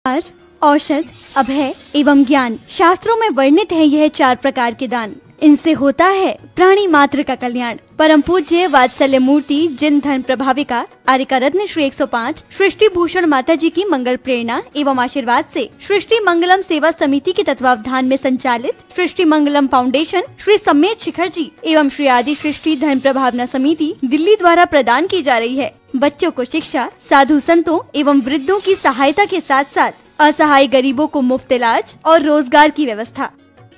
औषध, अभय एवं ज्ञान। शास्त्रों में वर्णित है यह 4 प्रकार के दान। इनसे होता है प्राणी मात्र का कल्याण। परम पूज्य वात्सल्य मूर्ति जिन धर्म प्रभाविका आर्यका रत्न श्री 105 सृष्टि भूषण माता जी की मंगल प्रेरणा एवं आशीर्वाद से सृष्टि मंगलम सेवा समिति के तत्वावधान में संचालित सृष्टि मंगलम फाउंडेशन श्री सम्मेत शिखर जी एवं श्री आदि सृष्टि धर्म प्रभावना समिति दिल्ली द्वारा प्रदान की जा रही है। बच्चों को शिक्षा, साधु संतों एवं वृद्धों की सहायता के साथ साथ असहाय गरीबों को मुफ्त इलाज और रोजगार की व्यवस्था।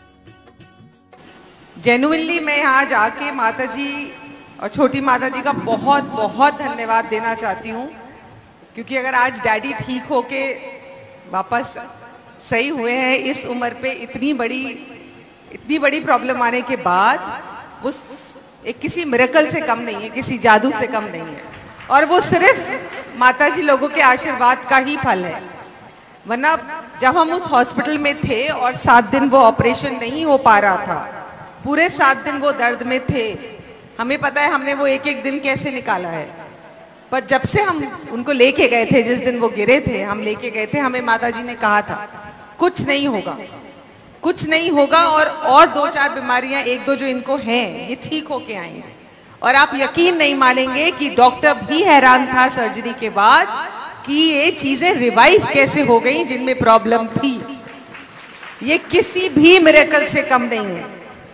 जेन्युइनली मैं यहाँ जाके माता जी और छोटी माता जी का बहुत बहुत धन्यवाद देना चाहती हूँ, क्योंकि अगर आज डैडी ठीक होके वापस सही हुए हैं इस उम्र पे, इतनी बड़ी प्रॉब्लम आने के बाद, वो एक किसी मिरेकल से कम नहीं है, किसी जादू से कम नहीं है, और वो सिर्फ माता जी लोगों के आशीर्वाद का ही फल है। वरना जब हम उस हॉस्पिटल में थे और 7 दिन वो ऑपरेशन नहीं हो पा रहा था, पूरे 7 दिन वो दर्द में थे, हमें पता है हमने वो एक एक दिन कैसे निकाला है। पर जब से हम उनको लेके गए थे, जिस दिन वो गिरे थे हम लेके गए थे, हमें माता जी ने कहा था कुछ नहीं होगा, कुछ नहीं होगा, और 2-4 बीमारियां 1-2 जो इनको हैं ये ठीक होके आई हैं। और आप यकीन नहीं मानेंगे कि डॉक्टर भी हैरान था सर्जरी के बाद कि ये चीजें रिवाइव कैसे हो गई जिनमें प्रॉब्लम थी। ये किसी भी मिरेकल से कम नहीं है।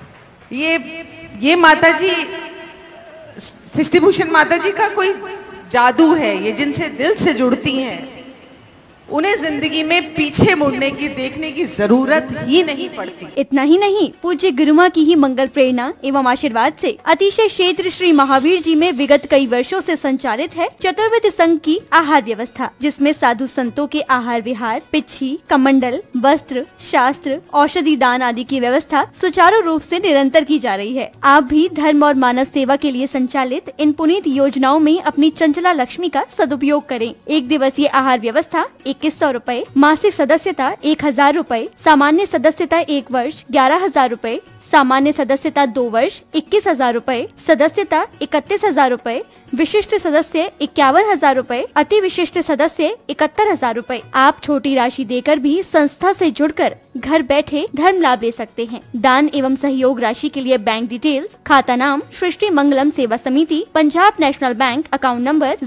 ये माता जी, सृष्टि भूषण माता जी का कोई जादू है, ये जिनसे दिल से जुड़ती हैं उन्हें जिंदगी में पीछे मुड़ने की, देखने की जरूरत ही नहीं पड़ती। इतना ही नहीं, पूज्य गुरुमा की ही मंगल प्रेरणा एवं आशीर्वाद से अतिशय क्षेत्र श्री महावीर जी में विगत कई वर्षों से संचालित है चतुर्विध संघ की आहार व्यवस्था, जिसमें साधु संतों के आहार विहार, पिच्छी, कमंडल, वस्त्र, शास्त्र, औषधि दान आदि की व्यवस्था सुचारू रूप से निरंतर की जा रही है। आप भी धर्म और मानव सेवा के लिए संचालित इन पुनीत योजनाओं में अपनी चंचला लक्ष्मी का सदुपयोग करें। 1 दिवसीय आहार व्यवस्था 2100 रुपए, मासिक सदस्यता 1000 रुपए, सामान्य सदस्यता 1 वर्ष 11000 रुपए, सामान्य सदस्यता 2 वर्ष 21000 रुपए, सदस्यता 31000 रुपए, विशिष्ट सदस्य 51000 रुपए, अति विशिष्ट सदस्य 71000 रुपए। आप छोटी राशि देकर भी संस्था से जुड़कर घर बैठे धर्म लाभ ले सकते हैं। दान एवं सहयोग राशि के लिए बैंक डिटेल्स, खाता नाम सृष्टि Mangalam Seva Samiti, Punjab national bank, account number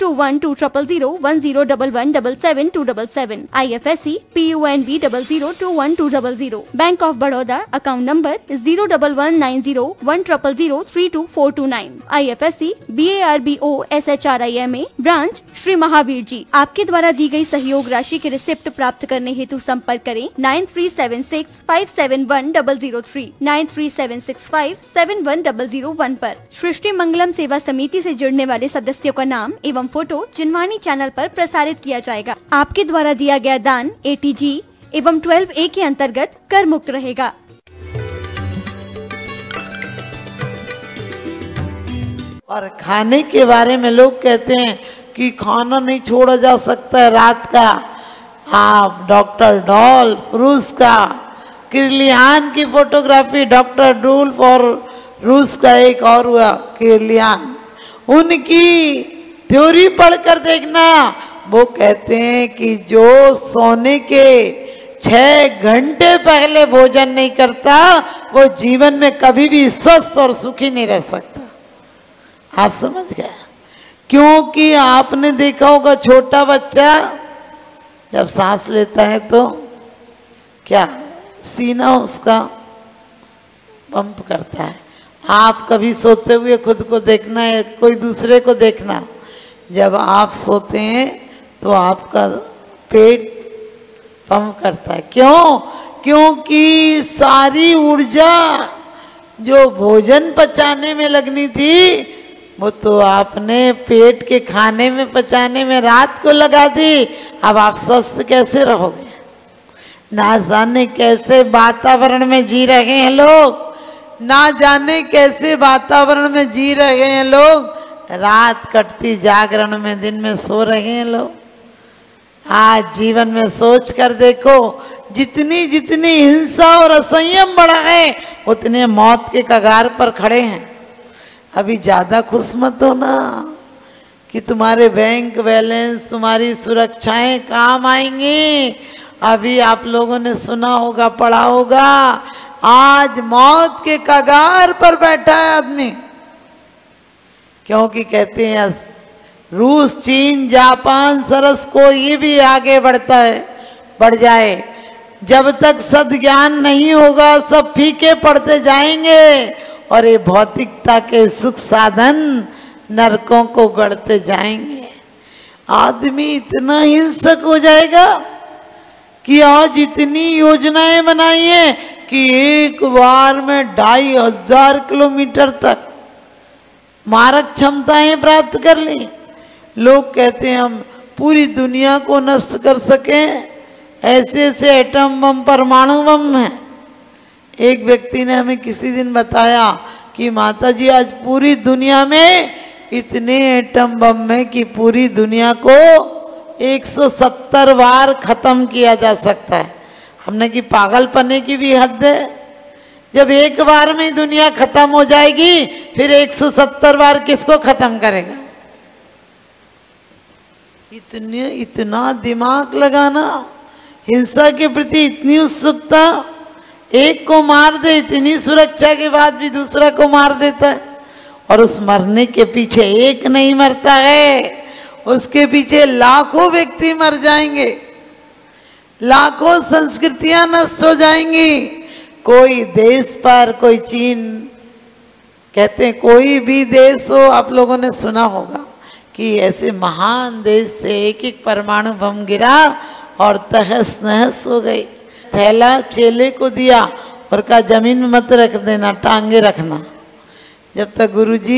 02120010117777, IFSC PUNB 00212000, bank of Baroda, account number 011901000324429, IFSC BARBO SHRIMA, branch Shri Mahavir ji. आपके द्वारा दी गई सहयोग राशि के रिसिप्ट प्राप्त करने हेतु संपर्क करें 9376571003, 9376571001 पर। सृष्टि मंगलम सेवा समिति से जुड़ने वाले सदस्यों का नाम एवं फोटो जिनवाणी चैनल पर प्रसारित किया जाएगा। आपके द्वारा दिया गया दान ATG एवं 12A के अंतर्गत कर मुक्त रहेगा। और खाने के बारे में लोग कहते हैं कि खाना नहीं छोड़ा जा सकता है रात का। आप डॉक्टर डॉल्फ रूस का, किर्लियान की फोटोग्राफी, डॉक्टर डूल्फ और रूस का एक और हुआ किर्लियान, उनकी थ्योरी पढ़कर देखना। वो कहते हैं कि जो सोने के 6 घंटे पहले भोजन नहीं करता वो जीवन में कभी भी स्वस्थ और सुखी नहीं रह सकता। आप समझ गए? क्योंकि आपने देखा होगा छोटा बच्चा जब सांस लेता है तो क्या सीना उसका पंप करता है। आप कभी सोते हुए खुद को देखना है, कोई दूसरे को देखना, जब आप सोते हैं तो आपका पेट पंप करता है। क्यों? क्योंकि सारी ऊर्जा जो भोजन पचाने में लगनी थी वो तो आपने पेट के खाने में पचाने में रात को लगा दी। अब आप स्वस्थ कैसे रहोगे? ना जाने कैसे वातावरण में जी रहे हैं लोग, ना जाने कैसे वातावरण में जी रहे हैं लोग। रात कटती जागरण में, दिन में सो रहे हैं लोग। आज जीवन में सोच कर देखो, जितनी जितनी हिंसा और असंयम बढ़ा है उतने मौत के कगार पर खड़े हैं। अभी ज्यादा खुश मत होना कि तुम्हारे बैंक बैलेंस, तुम्हारी सुरक्षाएं काम आएंगी। अभी आप लोगों ने सुना होगा, पढ़ा होगा, आज मौत के कगार पर बैठा है आदमी, क्योंकि कहते हैं रूस, चीन, जापान, सरस कोई भी आगे बढ़ता है, बढ़ जाए, जब तक सद्ज्ञान नहीं होगा सब फीके पड़ते जाएंगे और ये भौतिकता के सुख साधन नरकों को गढ़ते जाएंगे। आदमी इतना हिंसक हो जाएगा कि आज इतनी योजनाएं बनाई है कि एक बार में 2500 किलोमीटर तक मारक क्षमताएं प्राप्त कर ली। लोग कहते हैं हम पूरी दुनिया को नष्ट कर सकें, ऐसे ऐसे एटम बम, परमाणु बम है। एक व्यक्ति ने हमें किसी दिन बताया कि माताजी आज पूरी दुनिया में इतने एटम बम है कि पूरी दुनिया को 170 बार खत्म किया जा सकता है। हमने कि पागलपने की भी हद है, जब एक बार में दुनिया खत्म हो जाएगी फिर 170 बार किसको खत्म करेगा। इतना दिमाग लगाना, हिंसा के प्रति इतनी उत्सुकता, एक को मार दे, इतनी सुरक्षा के बाद भी दूसरा को मार देता है। और उस मरने के पीछे एक नहीं मरता है, उसके पीछे लाखों व्यक्ति मर जाएंगे, लाखों संस्कृतियां नष्ट हो जाएंगी। कोई देश पर, कोई चीन, कहते हैं कोई भी देश हो, आप लोगों ने सुना होगा कि ऐसे महान देश थे, एक एक परमाणु बम गिरा और तहस नहस हो गई। थैला चेले को दिया और कहा जमीन में मत रख देना, टांगे रखना। जब तक गुरुजी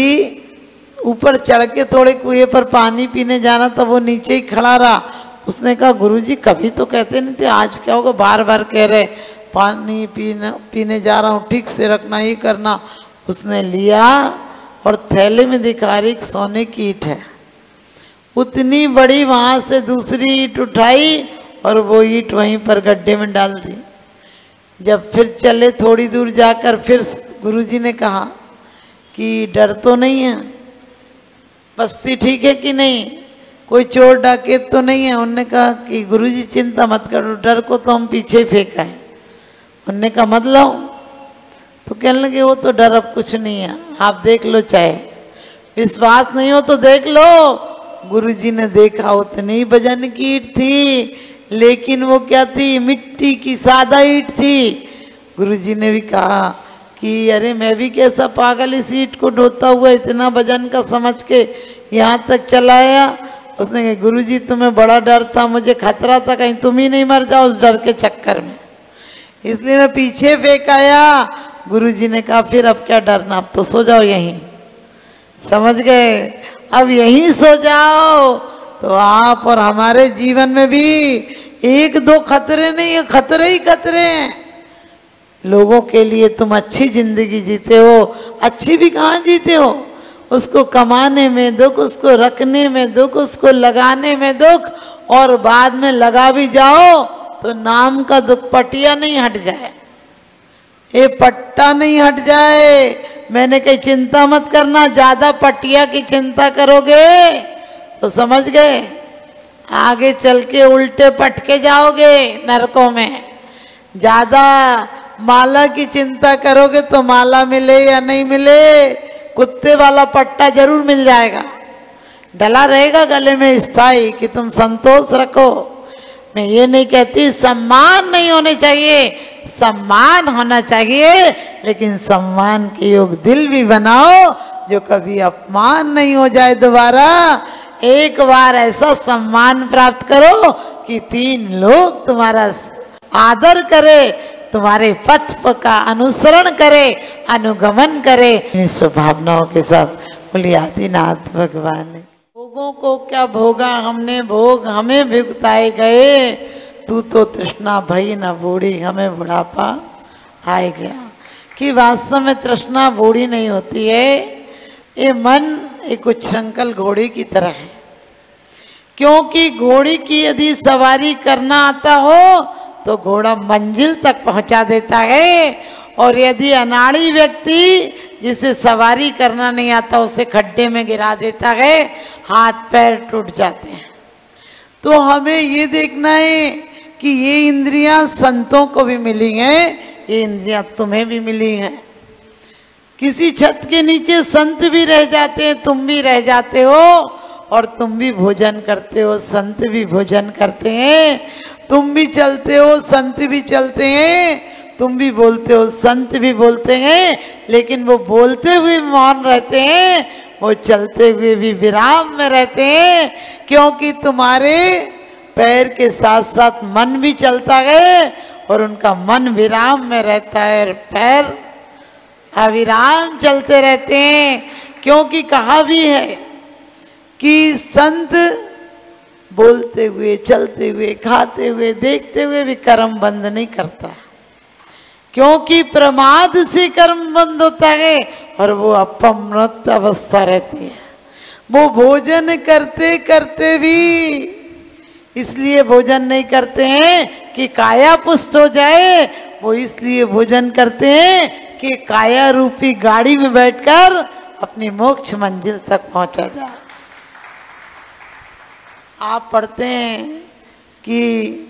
ऊपर चढ़ के थोड़े कुएं पर पानी पीने जाना था, वो नीचे ही खड़ा रहा। उसने कहा गुरुजी कभी तो कहते नहीं थे, आज क्या होगा, बार बार कह रहे पानी पीने जा रहा हूँ, ठीक से रखना, ये करना। उसने लिया और थैले में दिखा रही सोने की ईंट है, उतनी बड़ी, वहां से दूसरी ईंट उठाई और वो ईंट वहीं पर गड्ढे में डाल दी। जब फिर चले थोड़ी दूर जाकर फिर गुरुजी ने कहा कि डर तो नहीं है, बस्ती ठीक है कि नहीं, कोई चोर डाकैत तो नहीं है। उन्होंने कहा कि गुरुजी चिंता मत करो, डर को तो हम पीछे फेंका है। उन्होंने कहा मतलब, तो कहने लगे वो तो डर अब कुछ नहीं है, आप देख लो, चाहे विश्वास नहीं हो तो देख लो। गुरुजी ने देखा, उतनी वजन की ईंट थी, लेकिन वो क्या थी, मिट्टी की सादा ईंट थी। गुरुजी ने भी कहा कि अरे मैं भी कैसा पागल इस ईंट को ढोता हुआ इतना वजन का समझ के यहाँ तक चलाया। उसने कहा गुरुजी तुम्हें बड़ा डर था, मुझे खतरा था कहीं तुम ही नहीं मर जाओ उस डर के चक्कर में, इसलिए मैं पीछे फेंक आया। गुरुजी ने कहा फिर अब क्या डरना, अब तो सो जाओ यहीं, समझ गए, अब यहीं सो जाओ। तो आप और हमारे जीवन में भी एक दो खतरे नहीं है, खतरे ही खतरे हैं। लोगों के लिए तुम अच्छी जिंदगी जीते हो, अच्छी भी कहाँ जीते हो, उसको कमाने में दुख, उसको रखने में दुख, उसको लगाने में दुख, और बाद में लगा भी जाओ तो नाम का दुख पटिया नहीं हट जाए, ये पट्टा नहीं हट जाए। मैंने कही चिंता मत करना, ज्यादा पटिया की चिंता करोगे तो समझ गए आगे चल के उल्टे पटके जाओगे नरकों में। ज्यादा माला की चिंता करोगे तो माला मिले या नहीं मिले, कुत्ते वाला पट्टा जरूर मिल जाएगा, डला रहेगा गले में स्थाई कि तुम संतोष रखो। मैं ये नहीं कहती सम्मान नहीं होने चाहिए, सम्मान होना चाहिए, लेकिन सम्मान के योग दिल भी बनाओ जो कभी अपमान नहीं हो जाए दोबारा। एक बार ऐसा सम्मान प्राप्त करो कि 3 लोग तुम्हारा आदर करे, तुम्हारे पथ का अनुसरण करे, अनुगमन करे इन स्वभावनाओं के साथ। बोलिए आदिनाथ भगवान। भोगों को क्या भोगा हमने, भोग हमें भुगताए गए, तू तो तृष्णा भई न बूढ़ी, हमें बुढ़ापा आए गया। कि वास्तव में तृष्णा बूढ़ी नहीं होती है, ये मन एक उच्छृंखल घोड़े की तरह है। क्योंकि घोड़े की यदि सवारी करना आता हो तो घोड़ा मंजिल तक पहुंचा देता है, और यदि अनाड़ी व्यक्ति जिसे सवारी करना नहीं आता उसे खड्डे में गिरा देता है, हाथ पैर टूट जाते हैं। तो हमें ये देखना है कि ये इंद्रियां संतों को भी मिली हैं, ये इंद्रियां तुम्हें भी मिली हैं। किसी छत के नीचे संत भी रह जाते हैं, तुम भी रह जाते हो, और तुम भी भोजन करते हो, संत भी भोजन करते हैं। तुम भी चलते हो, संत भी चलते हैं। तुम भी बोलते हो, संत भी बोलते हैं। लेकिन वो बोलते हुए मौन रहते हैं, वो चलते हुए भी विराम में रहते हैं, क्योंकि तुम्हारे पैर के साथ साथ मन भी चलता है और उनका मन विराम में रहता है और पैर अविराम चलते रहते हैं। क्योंकि कहा भी है कि संत बोलते हुए, चलते हुए, खाते हुए, देखते हुए भी कर्म बंद नहीं करता, क्योंकि प्रमाद से कर्म बंद होता है और वो अपमृत अवस्था रहती है। वो भोजन करते करते भी इसलिए भोजन नहीं करते हैं कि काया पुष्ट हो जाए, वो इसलिए भोजन करते हैं कि काया रूपी गाड़ी में बैठकर अपनी मोक्ष मंजिल तक पहुंचा जाए। आप पढ़ते हैं कि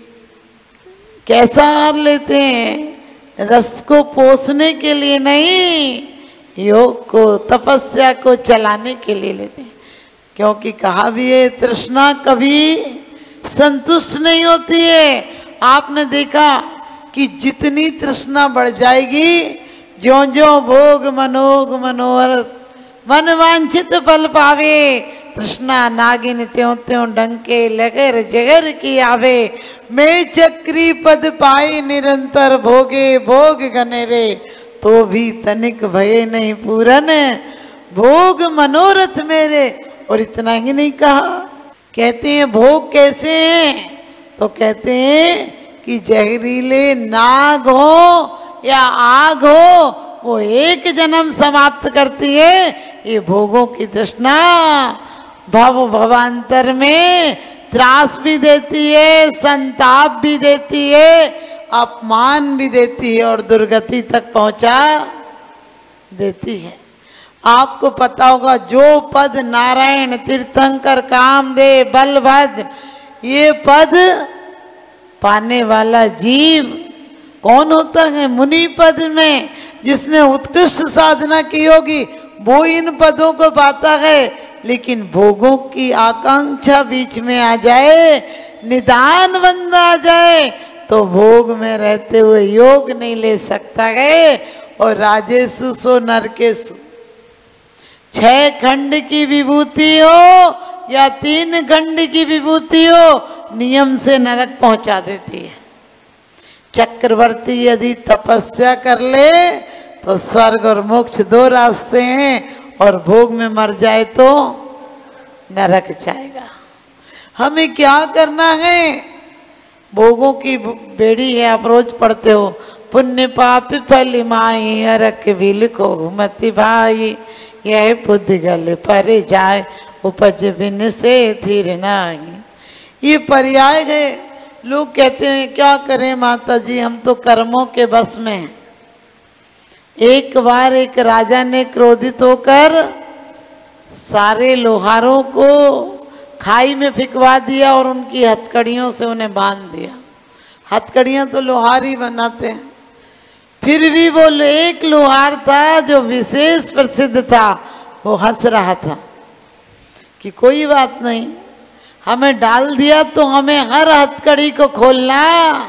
कैसा आहार लेते हैं, रस को पोसने के लिए नहीं, योग को, तपस्या को चलाने के लिए लेते हैं। क्योंकि कहा भी है, तृष्णा कभी संतुष्ट नहीं होती है। आपने देखा कि जितनी तृष्णा बढ़ जाएगी, ज्यों ज्यों भोग मनोग मनोहर मन वांछित फल पावे, तृष्णा नागिन त्यों त्यों डंके लगेर जगर की आवे। मैं चक्री पद पाए निरंतर भोगे भोग गनेरे, तो भी तनिक भये नहीं पूरन भोग मनोरथ मेरे। और इतना ही नहीं कहा, कहते हैं भोग कैसे हैं, तो कहते हैं कि जहरीले नाग हो या आग हो, वो एक जन्म समाप्त करती है। ये भोगों की तृष्णा भव भवांतर में त्रास भी देती है, संताप भी देती है, अपमान भी देती है और दुर्गति तक पहुंचा देती है। आपको पता होगा, जो पद नारायण तीर्थंकर कामदेव बलभद्र, ये पद पाने वाला जीव कौन होता है? मुनि पद में जिसने उत्कृष्ट साधना की होगी वो इन पदों को पाता है। लेकिन भोगों की आकांक्षा बीच में आ जाए, निदान बंद आ जाए, तो भोग में रहते हुए योग नहीं ले सकता है। और राजेशु सो नरकेशु, 6 खंड की विभूति हो या 3 खंड की विभूति हो, नियम से नरक पहुंचा देती है। चक्रवर्ती यदि तपस्या कर ले तो स्वर्ग और मोक्ष 2 रास्ते हैं, और भोग में मर जाए तो नरक जाएगा। हमें क्या करना है? भोगों की बेड़ी है, आप रोज पढ़ते हो, पुण्य पाप फल माई हरक भी लिखो मति भाई, यह बुद्धि गल पर जाए उपज बिन से थिर नाई। ये पर्याय है। लोग कहते हैं क्या करें माता जी, हम तो कर्मों के बस में हैं। एक बार एक राजा ने क्रोधित होकर सारे लोहारों को खाई में फिकवा दिया और उनकी हथकड़ियों से उन्हें बांध दिया। हथकड़ियां तो लोहार ही बनाते हैं। फिर भी वो एक लोहार था जो विशेष प्रसिद्ध था, वो हंस रहा था कि कोई बात नहीं, हमें डाल दिया तो हमें हर हथकड़ी को खोलना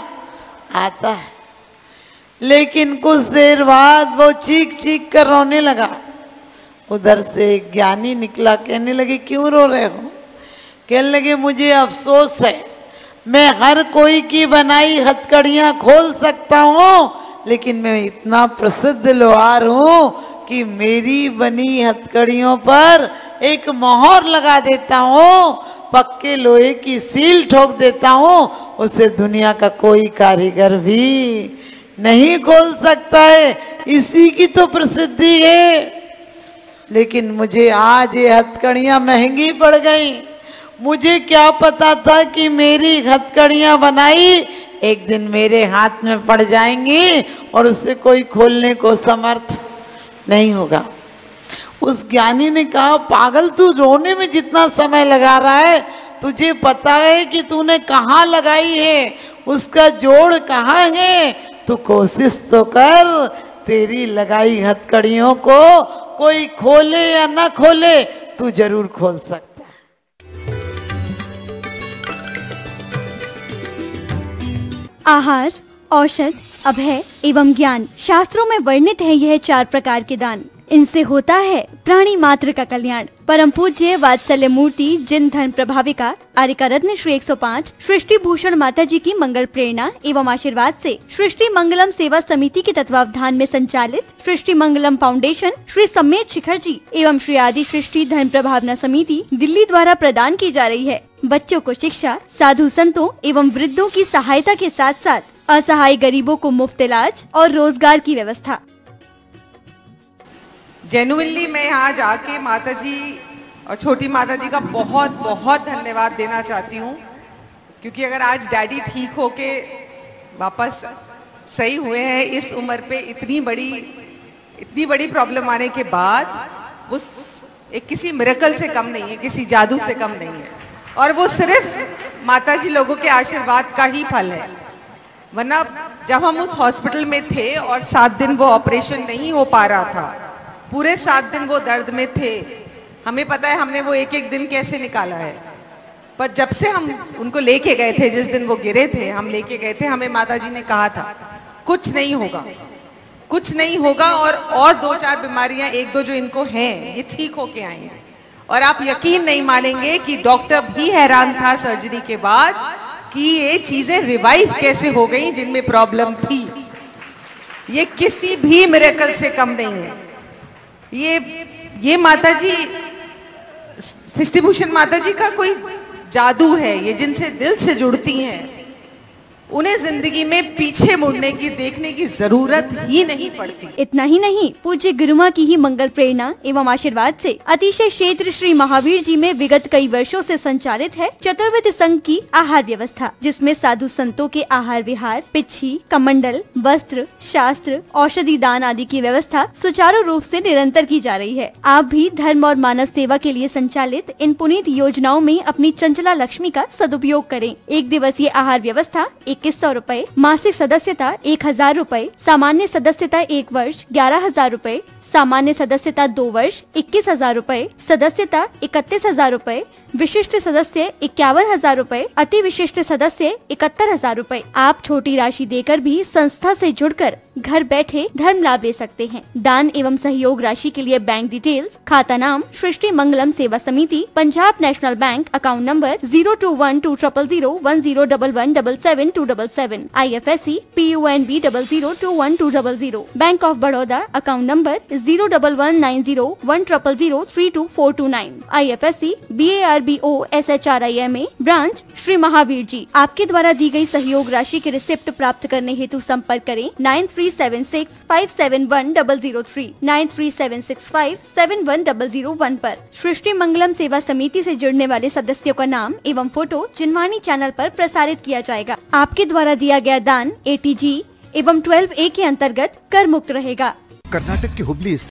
आता है। लेकिन कुछ देर बाद वो चीख चीख कर रोने लगा। उधर से एक ज्ञानी निकला, कहने लगे क्यों रो रहे हो? कहने लगे मुझे अफसोस है, मैं हर कोई की बनाई हथकड़ियां खोल सकता हूँ, लेकिन मैं इतना प्रसिद्ध लोहार हूँ कि मेरी बनी हथकड़ियों पर एक मोहर लगा देता हूँ, पक्के लोहे की सील ठोक देता हूँ, उसे दुनिया का कोई कारीगर भी नहीं खोल सकता है। इसी की तो प्रसिद्धि है। लेकिन मुझे आज ये हथकड़ियां महंगी पड़ गई। मुझे क्या पता था कि मेरी हथकड़ियां बनाई एक दिन मेरे हाथ में पड़ जाएंगी और उसे कोई खोलने को समर्थ नहीं होगा। उस ज्ञानी ने कहा, पागल तू रोने में जितना समय लगा रहा है, तुझे पता है कि तूने कहाँ लगाई है, उसका जोड़ कहाँ है? तू कोशिश तो कर, तेरी लगाई हथकड़ियों को कोई खोले या ना खोले, तू जरूर खोल सकता है। आहार, औषध, अभय एवं ज्ञान शास्त्रों में वर्णित है यह 4 प्रकार के दान। इनसे होता है प्राणी मात्र का कल्याण। परम पूज्य वात्सल्य मूर्ति जिन धर्म प्रभाविका आर्यका रत्न श्री 105 सृष्टि भूषण माता जी की मंगल प्रेरणा एवं आशीर्वाद से सृष्टि मंगलम सेवा समिति के तत्वावधान में संचालित सृष्टि मंगलम फाउंडेशन श्री सम्मेत शिखर जी एवं श्री आदि सृष्टि धर्म प्रभावना समिति दिल्ली द्वारा प्रदान की जा रही है। बच्चों को शिक्षा, साधु संतों एवं वृद्धों की सहायता के साथ साथ असहाय गरीबों को मुफ्त इलाज और रोजगार की व्यवस्था। जेन्युइनली मैं यहाँ जाके माता जी और छोटी माता जी का बहुत बहुत धन्यवाद देना चाहती हूँ, क्योंकि अगर आज डैडी ठीक होके वापस सही हुए हैं इस उम्र पे, इतनी बड़ी प्रॉब्लम आने के बाद, वो एक किसी मिरेकल से कम नहीं है, किसी जादू से कम नहीं है, और वो सिर्फ माता जी लोगों के आशीर्वाद का ही फल है। वरना जब हम उस हॉस्पिटल में थे और 7 दिन वो ऑपरेशन नहीं हो पा रहा था, पूरे 7 दिन वो दर्द में थे, हमें पता है हमने वो एक एक दिन कैसे निकाला है। पर जब से हम उनको लेके गए थे, जिस दिन वो गिरे थे हम लेके गए थे, हमें माताजी ने कहा था कुछ नहीं होगा, कुछ नहीं होगा, और 2-4 बीमारियां 1-2 जो इनको हैं ये ठीक होके आई हैं। और आप यकीन नहीं मानेंगे कि डॉक्टर भी हैरान था सर्जरी के बाद कि ये चीजें रिवाइव कैसे हो गई जिनमें प्रॉब्लम थी। ये किसी भी मिरेकल से कम नहीं है। ये माता जी, सृष्टि भूषण माता जी का कोई जादू है। ये जिनसे दिल से जुड़ती हैं उन्हें जिंदगी में पीछे मुड़ने की, देखने की जरूरत ही नहीं पड़ती। इतना ही नहीं, पूज्य गुरुमा की ही मंगल प्रेरणा एवं आशीर्वाद से अतिशय क्षेत्र श्री महावीर जी में विगत कई वर्षों से संचालित है चतुर्विध संघ की आहार व्यवस्था, जिसमें साधु संतों के आहार विहार, पिच्छी, कमंडल, वस्त्र, शास्त्र, औषधि दान आदि की व्यवस्था सुचारू रूप से निरंतर की जा रही है। आप भी धर्म और मानव सेवा के लिए संचालित इन पुनीत योजनाओं में अपनी चंचला लक्ष्मी का सदुपयोग करें। 1 दिवसीय आहार व्यवस्था 2100 रुपए, मासिक सदस्यता 1000 रुपए, सामान्य सदस्यता 1 वर्ष 11000 रुपए, सामान्य सदस्यता 2 वर्ष 21000 रुपए, सदस्यता 31000 रुपए, विशिष्ट सदस्य 51000 रुपए, अति विशिष्ट सदस्य 71000 रुपए। आप छोटी राशि देकर भी संस्था से जुड़कर घर बैठे धर्म लाभ ले सकते हैं। दान एवं सहयोग राशि के लिए बैंक डिटेल्स, खाता नाम सृष्टि Mangalam Seva Samiti, Punjab national bank, account number 021200101177 IFSC PUNB 002120, bank of Baroda, account number 011901000324229, IFSC BARBO SHRIMA, branch Shri Mahavir ji. आपके द्वारा दी गई सहयोग राशि के रिसिप्ट प्राप्त करने हेतु संपर्क करें 9376571003 9376571001 पर। सृष्टि मंगलम सेवा समिति से जुड़ने वाले सदस्यों का नाम एवं फोटो जिनवाणी चैनल पर प्रसारित किया जाएगा। आपके द्वारा दिया गया दान ATG एवं 12A के अंतर्गत कर मुक्त रहेगा। कर्नाटक के हुबली